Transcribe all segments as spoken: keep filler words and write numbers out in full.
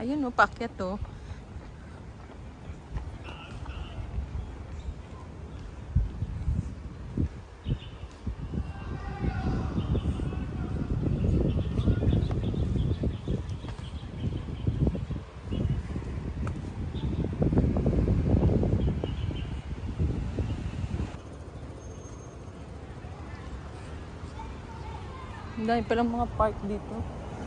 Ayun no, paakyat to. Ang dami palang mga park dito.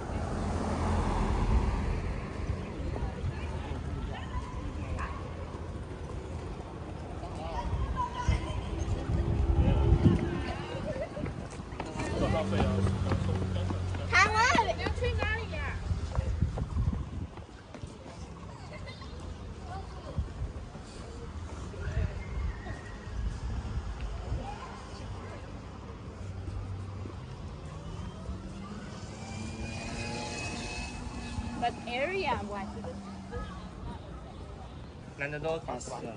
But area what? 难得都卡死了。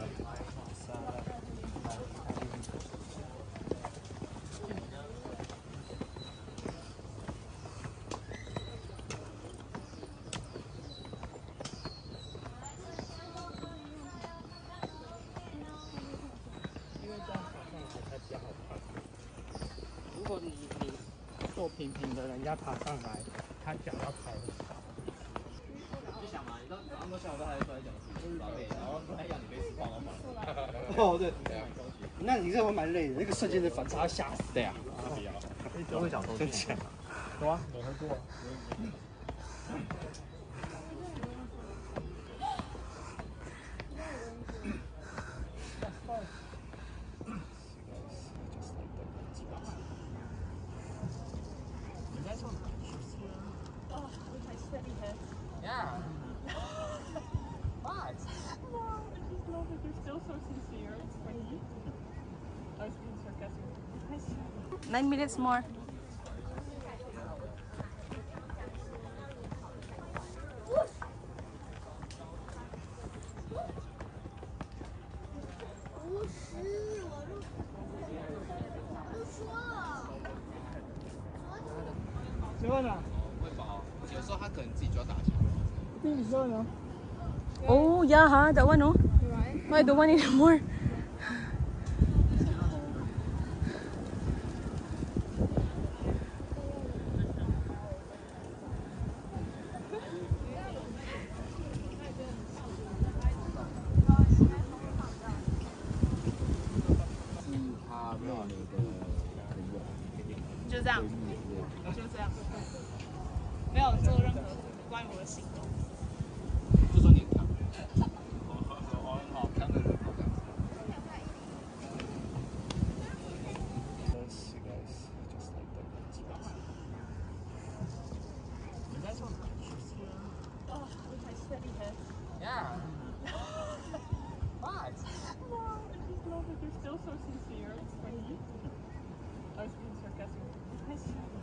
如果你你坐平平的，人家爬上来，他脚要踩得到。就想嘛，你到早上都下午都还在摔跤，就是老累，然后还让你被吃胖了嘛。哦，对，那你这会蛮累的，那个瞬间的反差吓死。对啊。都会想抽签。有啊，我会做。Yeah. What? No, I just love it. You're still so sincere. It's funny. I was being sarcastic. Nine minutes more. Oh yeah, ha, that one, oh. No, I don't want it anymore. Just 这样，就这样，没有做任何关于我的行动。 就说你看，哦好，这样的人好看。你在做哪 ？Oh, with my steady head. Yeah. What? No, I just love it. You're still so sincere. It's funny. I was being sarcastic.